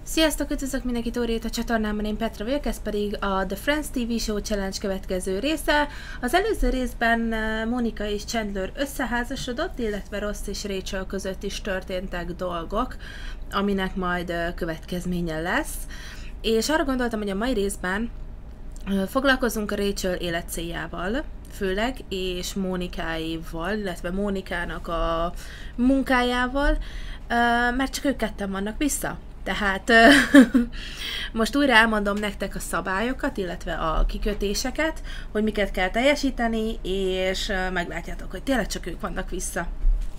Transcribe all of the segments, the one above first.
Sziasztok, üdvözlök mindenkit újra itt a csatornámon, én Petra vagyok, ez pedig a The Friends TV Show Challenge következő része. Az előző részben Monica és Chandler összeházasodott, illetve Ross és Rachel között is történtek dolgok, aminek majd következménye lesz. És arra gondoltam, hogy a mai részben foglalkozunk a Rachel életcéljával, főleg, és Monikáéval, illetve Monikának a munkájával, mert csak ők ketten vannak vissza. Tehát most újra elmondom nektek a szabályokat, illetve a kikötéseket, hogy miket kell teljesíteni, és meglátjátok, hogy tényleg csak ők vannak vissza.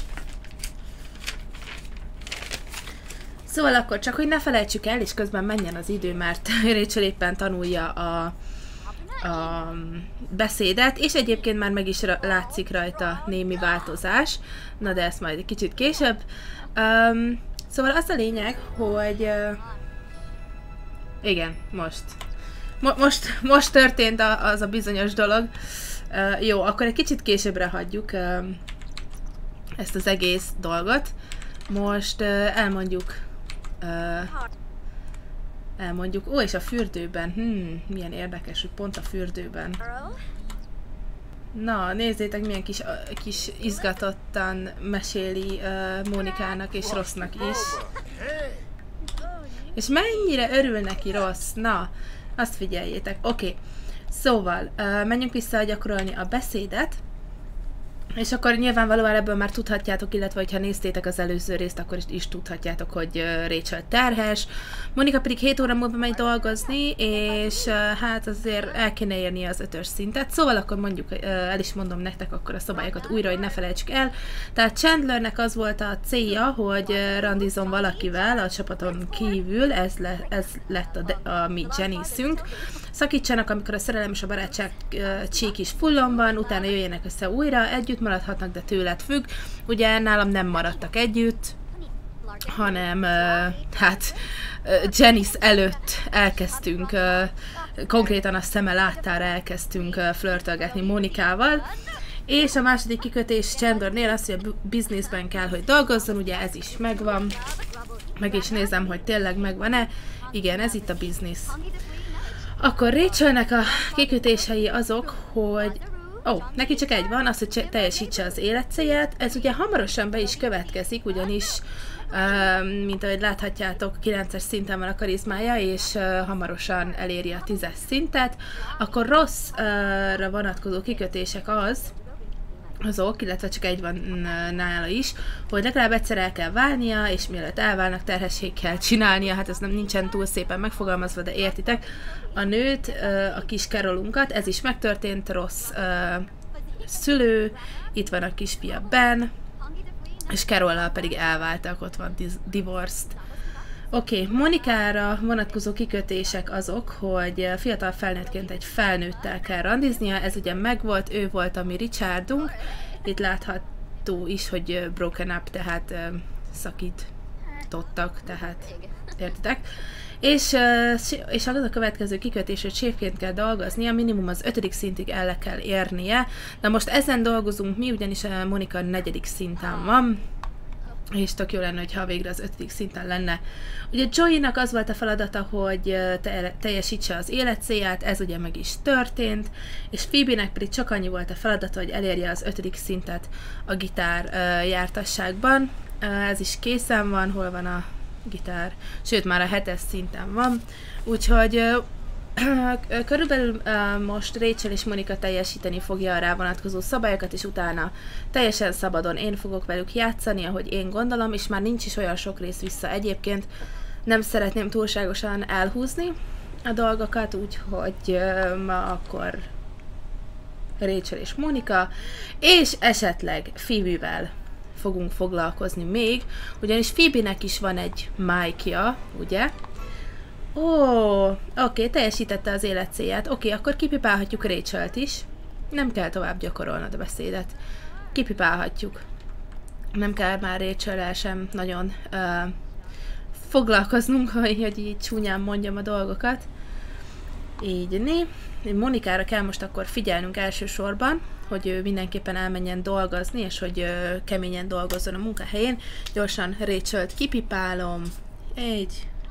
Szóval akkor csak, hogy ne felejtsük el, és közben menjen az idő, mert Rachel éppen tanulja a beszédet, és egyébként már meg is látszik rajta némi változás, na de ezt majd egy kicsit később. Szóval az a lényeg, hogy igen, most történt az a bizonyos dolog. Jó, akkor egy kicsit későbbre hagyjuk ezt az egész dolgot. Most elmondjuk, ó, és a fürdőben, milyen érdekes, hogy pont a fürdőben. Na, nézzétek, milyen kis izgatottan meséli Monikának és Rossnak is. És mennyire örül neki Ross. Na, azt figyeljétek. Oké. Szóval, menjünk vissza gyakorolni a beszédet. És akkor nyilvánvalóan ebből már tudhatjátok, illetve ha néztétek az előző részt, akkor is tudhatjátok, hogy Rachel terhes. Monika pedig 7 óra múlva megy dolgozni, és hát azért el kéne érni az 5-ös szintet. Szóval akkor mondjuk, el is mondom nektek akkor a szabályokat újra, hogy ne felejtsük el. Tehát Chandlernek az volt a célja, hogy randizom valakivel a csapaton kívül, ez lett a mi Janice-ünk. Szakítsanak, amikor a szerelem és a barátság csík is fullon van, utána jöjjenek össze újra, együtt maradhatnak, de tőled függ. Ugye nálam nem maradtak együtt, hanem hát Janice előtt elkezdtünk, konkrétan a szeme láttára elkezdtünk flörtölgetni Monikával. És a második kikötés Chandlernél az, hogy a bizniszben kell, hogy dolgozzon, ugye ez is megvan. Meg is nézem, hogy tényleg megvan-e. Igen, ez itt a biznisz. Akkor Rachelnek a kikötései azok, hogy neki csak egy van, az, hogy teljesítse az életcélját. Ez ugye hamarosan be is következik, ugyanis, mint ahogy láthatjátok, 9-es szinten van a karizmája, és hamarosan eléri a 10-es szintet. Akkor Rossra vonatkozó kikötések azok, illetve csak egy van nála is, hogy legalább egyszer el kell válnia, és mielőtt elválnak, terhesség kell csinálnia, hát ez nincsen túl szépen megfogalmazva, de értitek. A nőt, a kis Carolunkat, ez is megtörtént, Ross szülő, itt van a kisfia Ben, és Carollal pedig elváltak, ott van divorced. Oké, Monikára vonatkozó kikötések azok, hogy fiatal felnőttként egy felnőttel kell randiznia, ez ugye megvolt, ő volt a mi Richardunk, itt látható is, hogy broken up, tehát szakítottak, tehát értitek? És az a következő kikötés, hogy séfként kell dolgoznia, minimum az 5. szintig el kell érnie. Na most ezen dolgozunk mi, ugyanis a Monika 4. szinten van, és tök jó lenne, hogyha végre az 5. szinten lenne. Ugye Joey-nak az volt a feladata, hogy teljesítse az életcélját, ez ugye meg is történt, és Phoebe-nek pedig csak annyi volt a feladata, hogy elérje az 5. szintet a gitár jártasságban. Ez is készen van, hol van a gitár, sőt már a 7. szinten van, úgyhogy körülbelül most Rachel és Monika teljesíteni fogja a rá vonatkozó szabályokat, és utána teljesen szabadon én fogok velük játszani, ahogy én gondolom, és már nincs is olyan sok rész vissza egyébként. Nem szeretném túlságosan elhúzni a dolgokat, úgyhogy ma akkor Rachel és Monika, és esetleg Phoebe-vel fogunk foglalkozni még, ugyanis Phoebe-nek is van egy Mike-ja, ugye? Oké, teljesítette az életcélját. Oké, akkor kipipálhatjuk Rachelt is. Nem kell tovább gyakorolnod a beszédet. Kipipálhatjuk. Nem kell már Rachel-el sem nagyon foglalkoznunk, hogy így csúnyán mondjam a dolgokat. Így Monikára kell most akkor figyelnünk elsősorban, hogy ő mindenképpen elmenjen dolgozni, és hogy keményen dolgozzon a munkahelyén. Gyorsan Rachelt kipipálom. 1,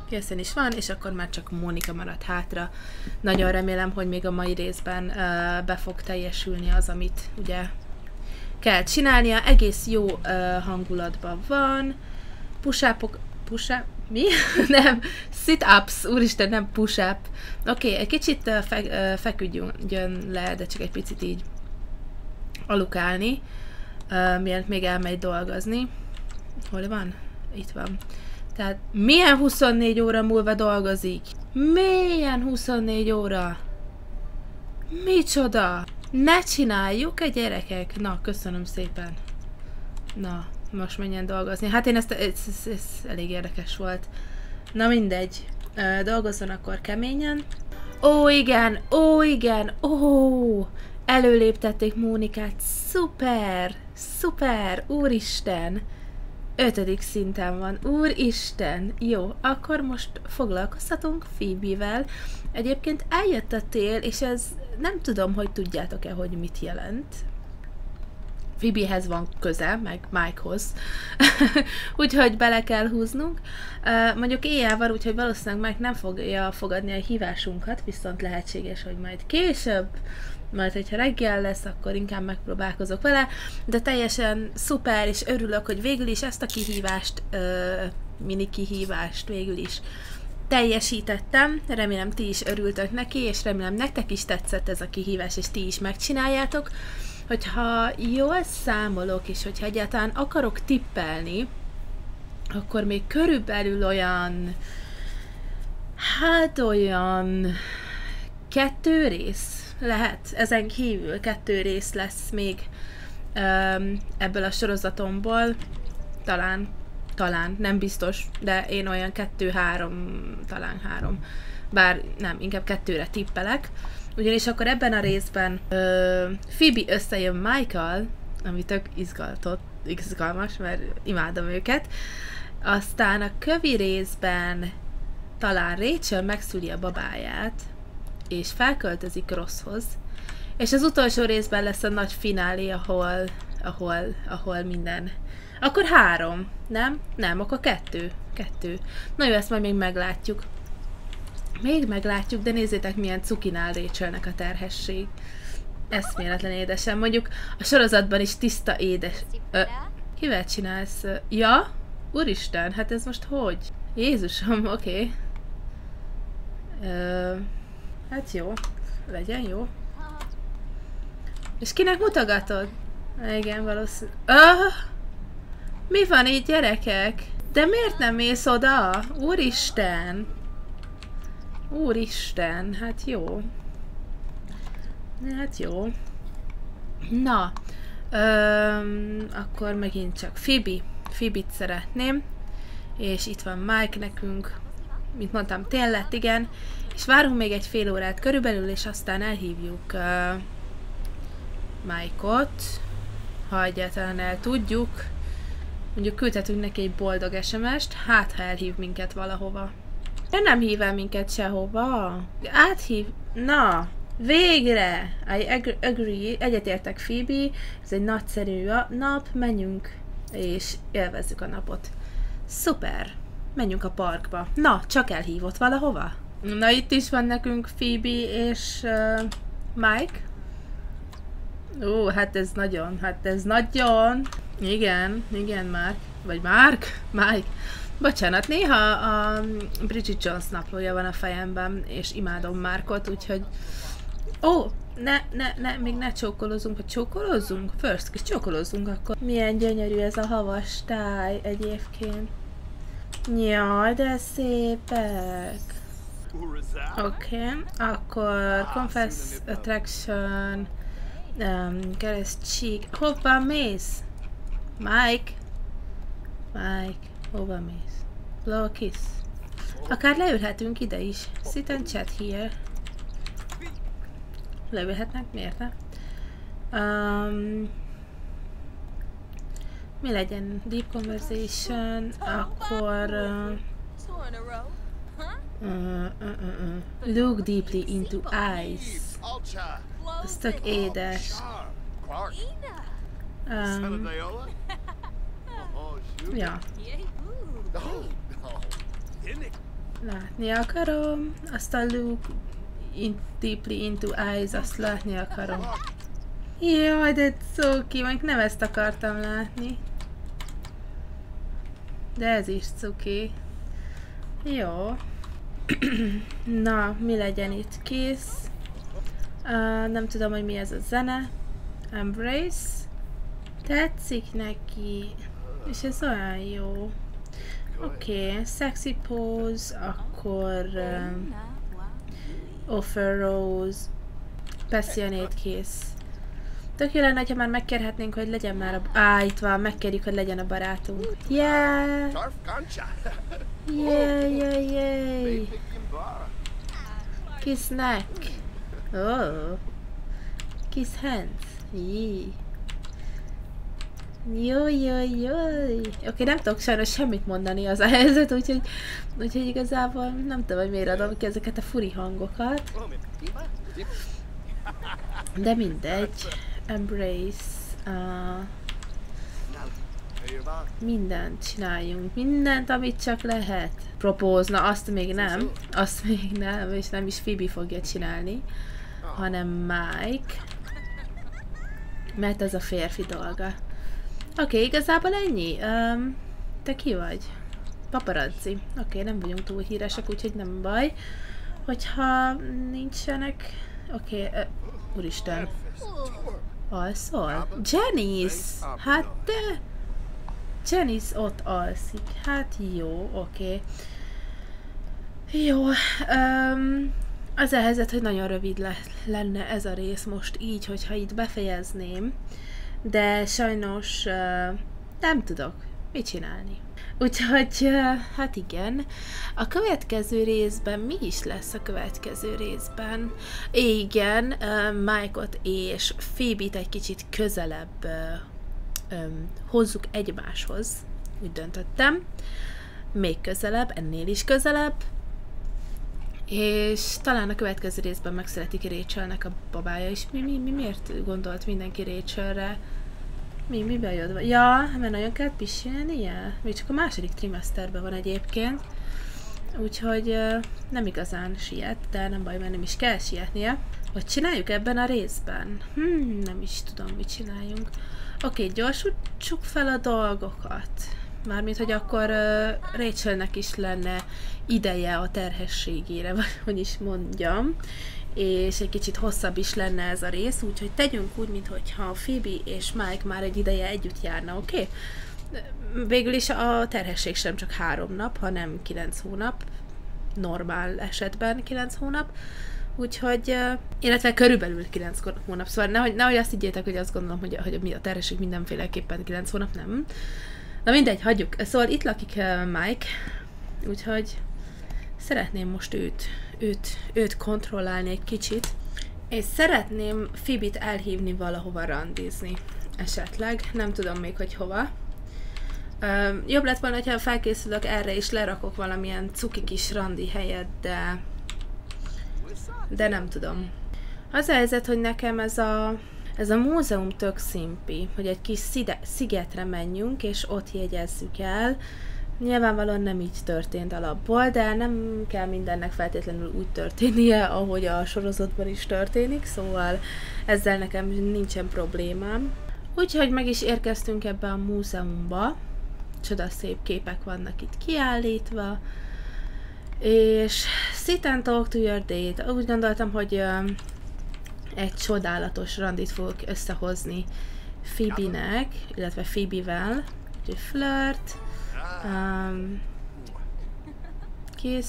Készen is van, és akkor már csak Mónika maradt hátra. Nagyon remélem, hogy még a mai részben be fog teljesülni az, amit ugye kell csinálnia. Egész jó hangulatban van. Push-upok... Push-up? Mi? Nem. Sit-ups. Úristen, nem push-up. Oké, egy kicsit feküdjön le, de csak egy picit így alukálni, mielőtt még elmegy dolgozni. Hol van? Itt van. Tehát milyen 24 óra múlva dolgozik? Milyen 24 óra? Micsoda? Ne csináljuk a gyerekek! Na, köszönöm szépen. Na, most menjen dolgozni. Hát én ez elég érdekes volt. Na mindegy. Dolgozzon akkor keményen. Ó, igen! Ó, igen! Ó! Előléptették Mónikát. Szuper! Szuper! Úristen! 5. szinten van. Úristen! Jó, akkor most foglalkoztatunk Phoebe-vel. Egyébként eljött a tél, és ez nem tudom, hogy tudjátok-e, hogy mit jelent. Phoebehez van köze, meg Mikehoz. Úgyhogy bele kell húznunk. Mondjuk éjjel van, úgyhogy valószínűleg Mike nem fogja fogadni a hívásunkat, viszont lehetséges, hogy majd később, majd hogyha reggel lesz, akkor inkább megpróbálkozok vele, de teljesen szuper, és örülök, hogy végül is ezt a kihívást, mini kihívást végül is teljesítettem. Remélem ti is örültök neki, és remélem nektek is tetszett ez a kihívás, és ti is megcsináljátok. Hogyha jól számolok, és hogyha egyáltalán akarok tippelni, akkor még körülbelül olyan, hát olyan 2 rész lehet, ezen kívül 2 rész lesz még ebből a sorozatomból, talán, nem biztos, de én olyan 2-3, talán 3, bár nem, inkább 2-re tippelek. Ugyanis akkor ebben a részben Phoebe összejön Michael, ami tök izgalmas, mert imádom őket. Aztán a kövi részben talán Rachel megszüli a babáját, és felköltözik Rosshoz. És az utolsó részben lesz a nagy finálé, ahol minden. Akkor 3, nem? Nem, akkor 2. Na jó, ezt majd még meglátjuk. De nézzétek, milyen cukinál Rachelnek a terhesség. Eszméletlen édesen. Mondjuk a sorozatban is tiszta édes. Kivel csinálsz? Ja? Úristen, hát ez most hogy? Jézusom, oké. Hát jó. Legyen jó. És kinek mutogatod? Igen, valószínűleg. Mi van így, gyerekek? De miért nem mész oda? Úristen! Úristen, hát jó. Hát jó. Na, akkor megint csak Phoebe-t szeretném. És itt van Mike nekünk. Mint mondtam, tél lett, igen. És várunk még egy fél órát körülbelül, és aztán elhívjuk Mike-ot. Ha egyáltalán el tudjuk. Mondjuk küldhetünk neki egy boldog SMS-t, hát ha elhív minket valahova. De nem hív el minket sehova. Áthív... Na, végre! I agree. Egyetértek, Phoebe. Ez egy nagyszerű nap. Menjünk és élvezzük a napot. Szuper! Menjünk a parkba. Na, csak elhívott valahova? Na, itt is van nekünk Phoebe és Mike. Ó, hát ez nagyon. Igen, Mark. Vagy Mike. Bocsánat, néha a Bridget Jones naplója van a fejemben, és imádom Markot, úgyhogy... Ó, még ne csókolózzunk, vagy csókolózzunk? First, kis csókolózzunk akkor. Milyen gyönyörű ez a havas táj egyébként. Jaj, de szépek. Oké, akkor Confess, Attraction, Caress Cheek. Hova mész? Mike, hova mész? Blow a kiss. Akár leülhetünk ide is. Sit and chat here. Leülhetnek? Miért ne? Mi legyen? Deep conversation, akkor... look deeply into eyes. Ez tök édes. Ja. Látni akarom. Azt a look deeply into eyes, azt látni akarom. Jaj, de cuki, meg nem ezt akartam látni. De ez is cuki. Jó. Na, mi legyen itt? Kész. Nem tudom, hogy mi ez a zene. Embrace. Tetszik neki. És ez olyan jó. Oké, sexy pose, akkor offer rose, passionate kész. Tök jó lenne, ha már megkérhetnénk, hogy legyen már a... itt van, megkérjük, hogy legyen a barátunk. Yeah! Yeah. Kiss neck. Oh. Kiss hands. Yee. Jaj. Oké, nem tudok sajnos semmit mondani az a helyzet, úgyhogy igazából nem tudom, hogy miért adom ki ezeket a furi hangokat. De mindegy. Embrace. Mindent csináljunk. Mindent, amit csak lehet. Propose, na azt még nem. Azt még nem, és nem is Phoebe fogja csinálni, hanem Mike. Mert ez a férfi dolga. Oké, igazából ennyi. Te ki vagy? Paparazzi. Oké, nem vagyunk túl híresek, úgyhogy nem baj. Hogyha nincsenek... Oké, úristen. Alszol? Janice! Hát te... Janice ott alszik. Hát jó, oké. Jó. Az a helyzet, hogy nagyon rövid lenne ez a rész most így, hogyha itt befejezném. De sajnos nem tudok mit csinálni. Úgyhogy, hát igen, a következő részben mi is lesz a következő részben? Igen, Mike-ot és Phoebe-t egy kicsit közelebb hozzuk egymáshoz, úgy döntöttem. Még közelebb, ennél is közelebb. És talán a következő részben megszületik Rachelnek a babája is. Miért gondolt mindenki Rachelre? Mi bajod van? Ja, mert nagyon kell pisilnie? Még csak a második trimeszterben van egyébként. Úgyhogy nem igazán siet, de nem baj, mert nem is kell sietnie. Hogy csináljuk ebben a részben? Nem is tudom, mit csináljunk. Oké, gyorsítsuk fel a dolgokat. Mármint, hogy akkor Rachelnek is lenne ideje a terhességére, vagy hogy is mondjam. És egy kicsit hosszabb is lenne ez a rész, úgyhogy tegyünk úgy, mintha Phoebe és Mike már egy ideje együtt járna, oké? Végül is a terhesség sem csak 3 nap, hanem 9 hónap. Normál esetben 9 hónap. Úgyhogy, illetve körülbelül 9 hónap, szóval nehogy azt higgyétek, hogy azt gondolom, hogy a terhesség mindenféleképpen 9 hónap, nem. Na mindegy, hagyjuk. Szóval itt lakik Mike, úgyhogy szeretném most őt kontrollálni egy kicsit, és szeretném Phoebe-t elhívni valahova randizni. Esetleg, nem tudom még, hogy hova. Jobb lett volna, ha felkészülök erre, és lerakok valamilyen cuki kis randi helyet, de nem tudom. Az a helyzet, hogy nekem ez a múzeum tök szimpi, hogy egy kis szigetre menjünk, és ott jegyezzük el. Nyilvánvalóan nem így történt alapból, de nem kell mindennek feltétlenül úgy történnie, ahogy a sorozatban is történik, szóval ezzel nekem nincsen problémám. Úgyhogy meg is érkeztünk ebbe a múzeumba, csodaszép képek vannak itt kiállítva, és sit and talk to your date. Úgy gondoltam, hogy egy csodálatos randit fogok összehozni Phoebe-nek, illetve Phoebe-vel, úgyhogy flirt, kiss,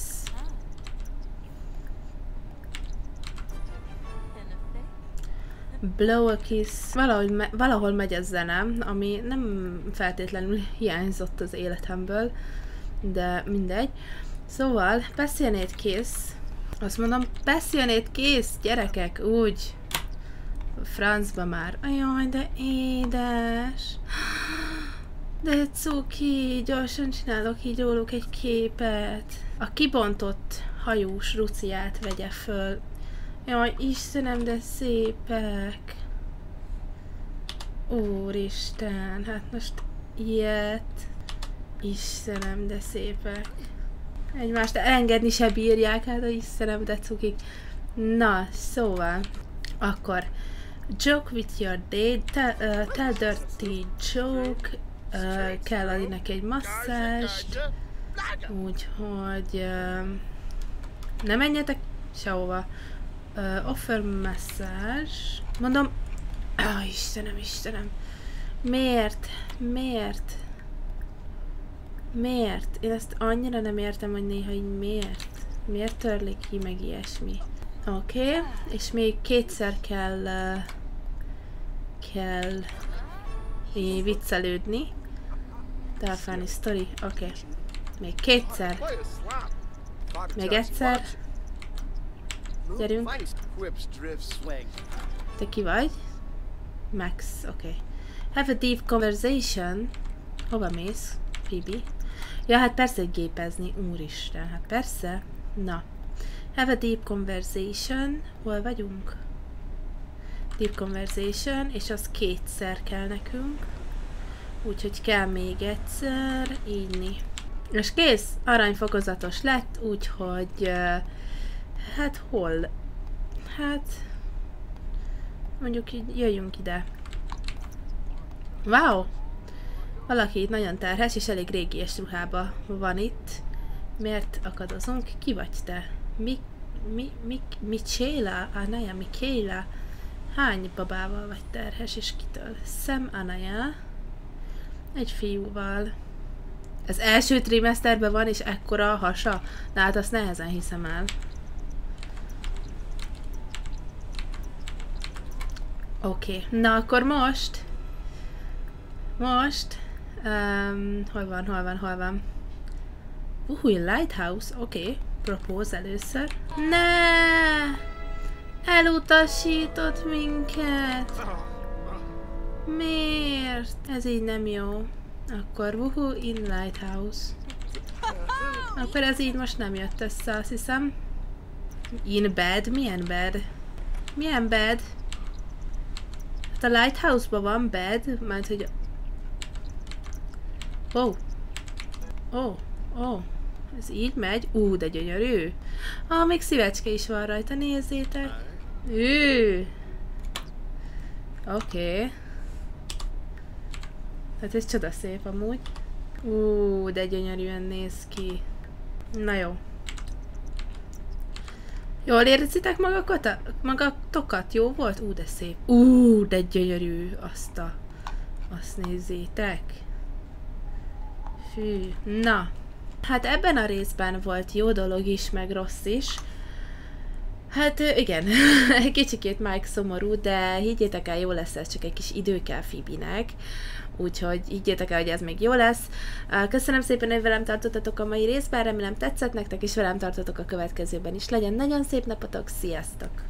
blow a kiss, valahol megy a zene, ami nem feltétlenül hiányzott az életemből, de mindegy. Szóval, passionate kiss, azt mondom, passionate kiss, gyerekek, úgy, francba már, ajaj, de édes, de cuki, gyorsan csinálok így róluk egy képet. A kibontott hajós ruciát vegye föl. Jaj, Istenem, de szépek. Úristen, hát most ilyet. Istenem, de szépek. Egymást engedni se bírják, hát a Istenem, de cukik. Na, szóval, akkor joke with your date, tell dirty joke, kell adni neki egy masszást, úgyhogy ne menjetek sehova. Offer massage, mondom, Istenem, miért? Én ezt annyira nem értem, hogy néha így miért törlik ki, meg ilyesmi. Oké, és még kétszer kell viccelődni. Delfáni sztori, oké. Még kétszer. Még egyszer. Gyerünk. Te ki vagy? Max, oké. Have a deep conversation. Hova mész, Phoebe? Ja, hát persze, hogy gépezni, úristen, hát persze. Na. Have a deep conversation. Hol vagyunk? Deep conversation, és az kétszer kell nekünk. Úgyhogy kell még egyszer írni. És kész, aranyfokozatos lett, úgyhogy hát hol? Hát mondjuk így jöjjünk ide. Wow! Valaki itt nagyon terhes, és elég régies ruhába van itt. Miért akadozunk? Ki vagy te? Michaela? Anaya, Michaela? Hány babával vagy terhes, és kitől? Sam Anaya. Egy fiúval. Az első trimeszterben van, és ekkora a hasa? Na hát azt nehezen hiszem el. Oké. Na akkor most. Hol van? Lighthouse. Oké. Propose először. Ne! Elutasított minket. Miért? Ez így nem jó. Akkor woohoo in Lighthouse. Akkor ez így most nem jött össze, azt hiszem. In bed? Milyen bed? Milyen bed? Hát a Lighthouse-ban van bed, mert hogy... Oh. Ez így megy? De gyönyörű. Még szívecske is van rajta, nézzétek. Oké. Hát ez csodaszép amúgy. De gyönyörűen néz ki. Na jó. Jól érzitek magatokat? Jó volt? De szép. De gyönyörű. Azt nézzétek. Fű. Na. Hát ebben a részben volt jó dolog is, meg rossz is. Hát igen, egy kicsikét Mike szomorú, de higgyétek el, jó lesz, ez csak egy kis idő kell Phoebe-nek. Úgyhogy higgyétek el, hogy ez még jó lesz. Köszönöm szépen, hogy velem tartottatok a mai részben, remélem tetszett nektek, és velem tartotok a következőben is. Legyen nagyon szép napotok, sziasztok!